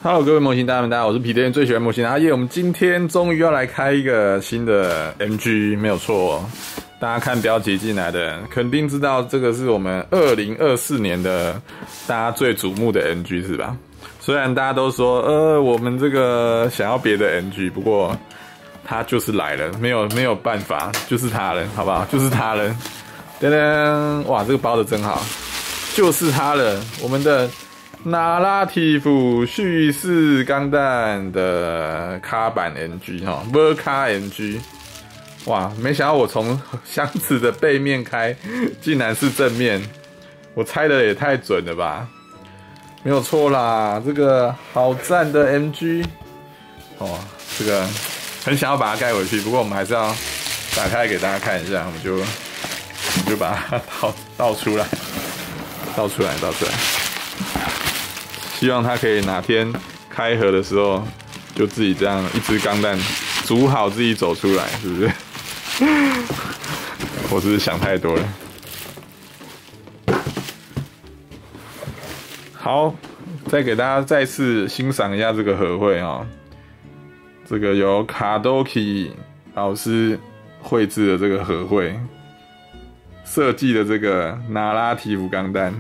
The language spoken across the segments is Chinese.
Hello， 各位模型大家们，大家好，我是皮特最喜欢模型的阿叶。我们今天终于要来开一个新的 MG， 没有错。大家看标题进来的，肯定知道这个是我们2024年的大家最瞩目的 MG 是吧？虽然大家都说，我们这个想要别的 MG， 不过它就是来了，没有办法，就是它了，好不好？就是它了。噔噔，哇，这个包的真好，就是它了，我们的那拉提夫蓄势钢弹的卡版 MG 哈，波卡 MG， 哇，没想到我从箱子的背面开，竟然是正面，我猜的也太准了吧？没有错啦，这个好赞的 MG， 哦，这个很想要把它盖回去，不过我们还是要打开给大家看一下，我们就把它倒出来，倒出来。希望它可以哪天开盒的时候，就自己这样一支钢弹煮好自己走出来，是不是？我是不是想太多了？好，再给大家再次欣赏一下这个盒绘啊，这个由卡多基老师绘制的这个盒绘，设计的这个那拉提夫钢弹。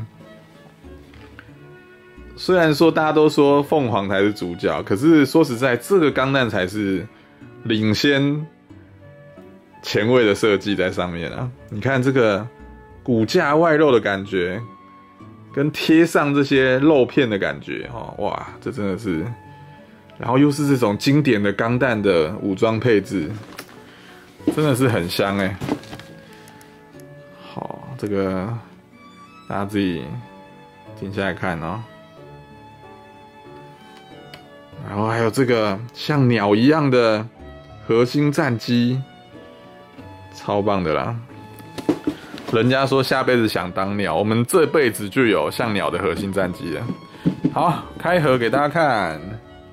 虽然说大家都说凤凰才是主角，可是说实在，这个钢弹才是领先前卫的设计在上面啊！你看这个骨架外露的感觉，跟贴上这些肉片的感觉，哇，这真的是，然后又是这种经典的钢弹的武装配置，真的是很香欸。好，这个大家自己停下来看哦。然后还有这个像鸟一样的核心战机，超棒的啦！人家说下辈子想当鸟，我们这辈子就有像鸟的核心战机了。好，开盒给大家看。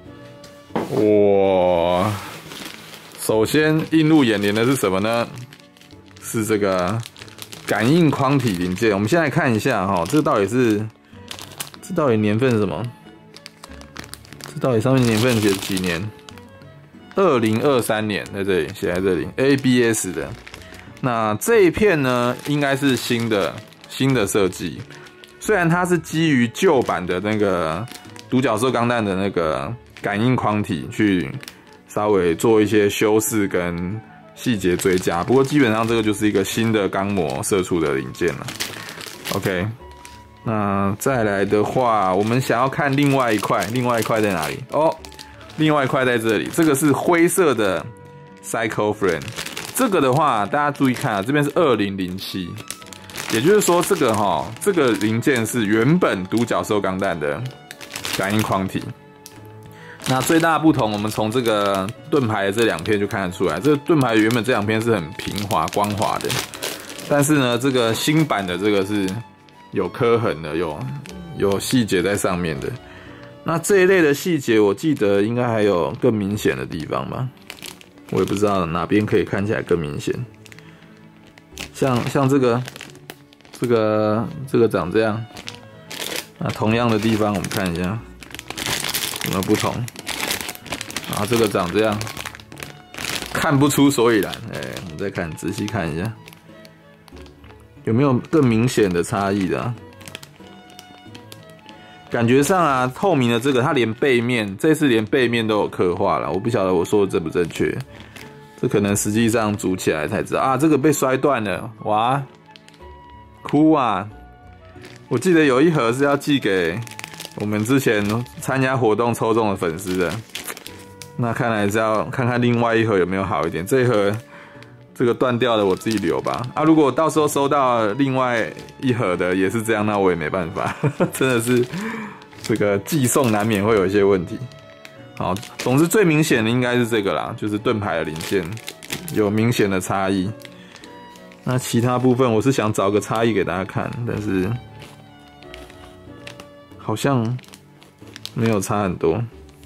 哇！首先映入眼帘的是什么呢？是这个感应框体零件。我们先来看一下哈，这到底年份是什么？到底上面年份写几年？2023年，在这里写在这里 ，ABS 的。那这一片呢，应该是新的设计。虽然它是基于旧版的那个独角兽钢弹的那个感应框体去稍微做一些修饰跟细节追加，不过基本上这个就是一个新的钢模射出的零件了。OK。那再来的话，我们想要看另外一块在哪里？哦，另外一块在这里，这个是灰色的 Cycle Frame。这个的话，大家注意看啊，这边是2007，也就是说这个零件是原本独角兽钢弹的感应框体。那最大的不同，我们从这个盾牌的这两片就看得出来，这个盾牌原本这两片是很平滑光滑的，但是呢，这个新版的这个是有刻痕的，有细节在上面的。那这一类的细节，我记得应该还有更明显的地方吧？我也不知道哪边可以看起来更明显。像这个长这样。那同样的地方，我们看一下有没有不同。然后这个长这样，看不出所以然。我们再看，仔细看一下。有没有更明显的差异的啊？感觉上啊，透明的这个，它连背面，这次连背面都有刻画了。我不晓得我说的正不正确，这可能实际上组起来才知道啊。这个被摔断了，哇，哭啊！我记得有一盒是要寄给我们之前参加活动抽中的粉丝的，那看来是要看看另外一盒有没有好一点。这一盒这个断掉的我自己留吧。啊，如果到时候收到另外一盒的也是这样，那我也没办法，真的是这个寄送难免会有一些问题。好，总之最明显的应该是这个啦，就是盾牌的零件有明显的差异。那其他部分我是想找个差异给大家看，但是好像没有差很多。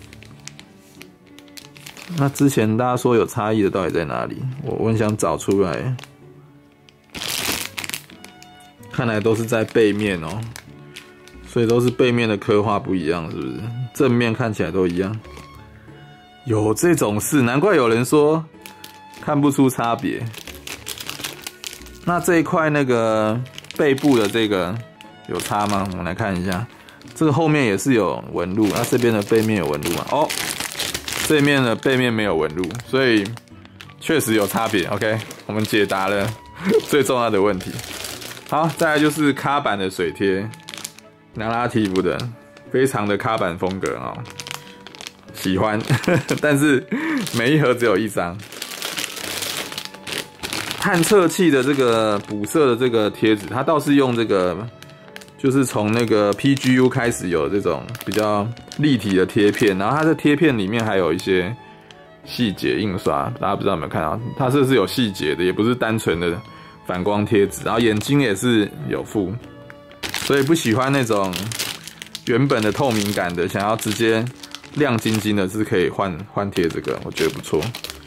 那之前大家说有差异的到底在哪里？我很想找出来。看来都是在背面哦。 所以都是背面的刻画不一样，是不是？正面看起来都一样。有这种事，难怪有人说看不出差别。那这一块那个背部的这个有差吗？我们来看一下，这个后面也是有纹路，那这边的背面有纹路吗？哦，这面的背面没有纹路，所以确实有差别。OK， 我们解答了最重要的问题。好，再来就是卡板的水贴，拿拉提夫的，非常的卡板风格哦，喜欢，但是每一盒只有一张。探测器的这个补色的这个贴纸，它倒是用这个，就是从那个 PGU 开始有这种比较立体的贴片，然后它的贴片里面还有一些细节印刷，大家不知道有没有看到？它这是有细节的，也不是单纯的反光贴纸，然后眼睛也是有附，所以不喜欢那种原本的透明感的，想要直接亮晶晶的，是可以换贴这个，我觉得不错。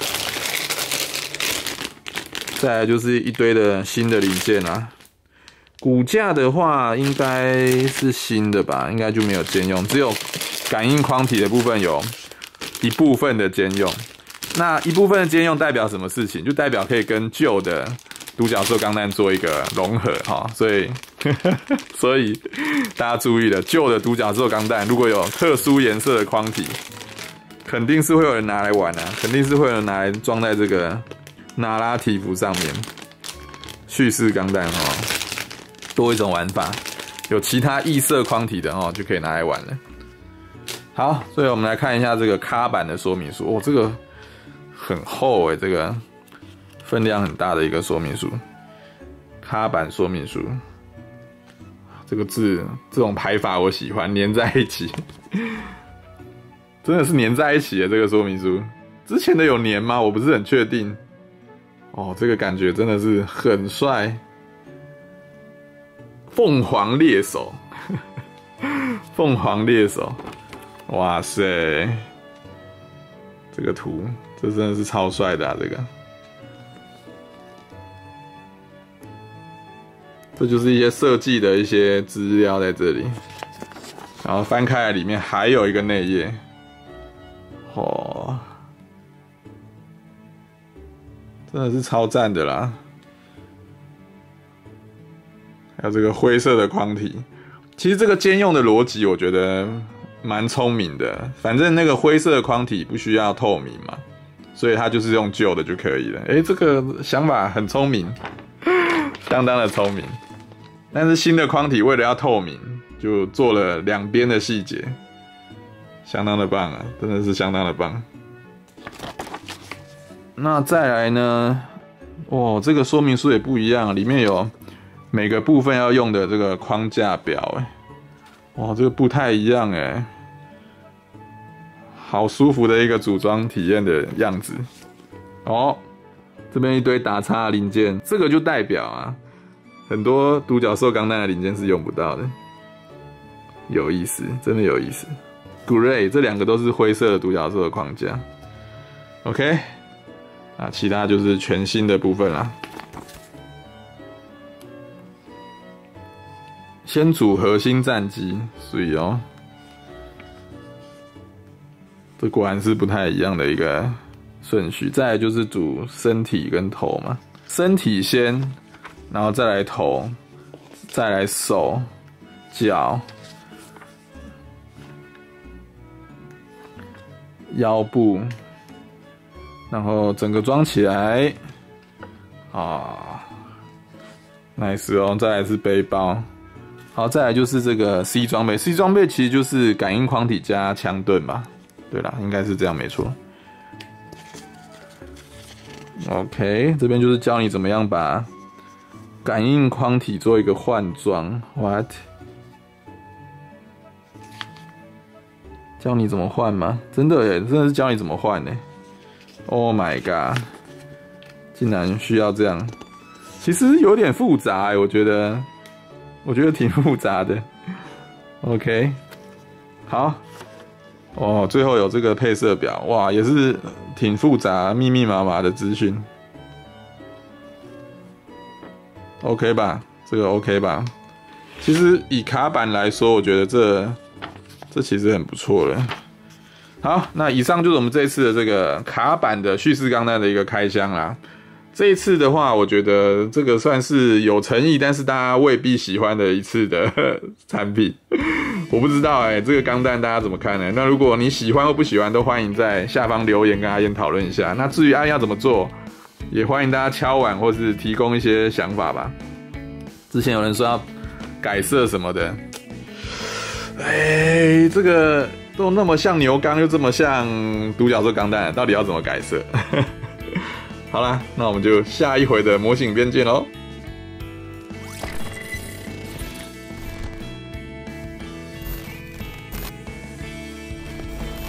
再来就是一堆的新的零件啊，骨架的话应该是新的吧，应该就没有兼用，只有感应框体的部分有一部分的兼用。那一部分的兼用代表什么事情？就代表可以跟旧的独角兽钢弹做一个融合哈，所以大家注意了，旧的独角兽钢弹如果有特殊颜色的框体，肯定是会有人拿来玩啊，肯定是会有人拿来装在这个拿拉提夫上面。叙事钢弹哈，多一种玩法，有其他异色框体的哦，就可以拿来玩了。好，所以我们来看一下这个卡板的说明书。哦，这个很厚欸，这个分量很大的一个说明书。卡板说明书，这个字这种排法我喜欢，粘在一起，真的是粘在一起的这个说明书。之前的有粘吗？我不是很确定。哦，这个感觉真的是很帅。凤凰猎手，凤凰猎手，哇塞，这个图，这真的是超帅的啊！这就是一些设计的一些资料在这里，然后翻开来里面还有一个内页，哦，真的是超赞的啦！还有这个灰色的框体，其实这个兼用的逻辑我觉得蛮聪明的，反正那个灰色的框体不需要透明嘛，所以它就是用旧的就可以了。这个想法很聪明，相当的聪明。但是新的框体为了要透明，就做了两边的细节，相当的棒啊，真的是相当的棒。那再来呢？哦，这个说明书也不一样，里面有每个部分要用的这个框架表，哇，这个不太一样好舒服的一个组装体验的样子。哦，这边一堆打叉的零件，这个就代表啊，很多独角兽钢弹的零件是用不到的，有意思，真的有意思。Gray 这两个都是灰色的独角兽的框架。OK， 那其他就是全新的部分啦。先组核心战机，所以哦，这果然是不太一样的一个顺序。再来就是组身体跟头嘛，身体先，然后再来头，再来手、脚、腰部，然后整个装起来啊 ，nice 哦。再来是背包。好，再来就是这个 C 装备 ，C 装备其实就是感应框体加枪盾吧？对啦，应该是这样没错。OK， 这边就是教你怎么样把感应框体做一个换装 ，What？ 教你怎么换吗？真的耶，真的是教你怎么换耶 ！Oh my god， 竟然需要这样，其实有点复杂耶，我觉得挺复杂的。OK， 好，哦，最后有这个配色表，哇，也是挺复杂、密密麻麻的资讯。OK 吧，这个 OK 吧。 其实以卡板来说，我觉得这其实很不错了。好，那以上就是我们这一次的这个卡板的蓄势钢弹的一个开箱啦。这一次的话，我觉得这个算是有诚意，但是大家未必喜欢的一次的产品。我不知道这个钢弹大家怎么看呢？那如果你喜欢或不喜欢，都欢迎在下方留言跟阿燕讨论一下。那至于阿燕要怎么做，也欢迎大家敲碗或是提供一些想法吧。之前有人说要改色什么的，这个都那么像牛钢，又这么像独角兽钢弹，到底要怎么改色？好啦，那我们就下一回的模型影片见喽。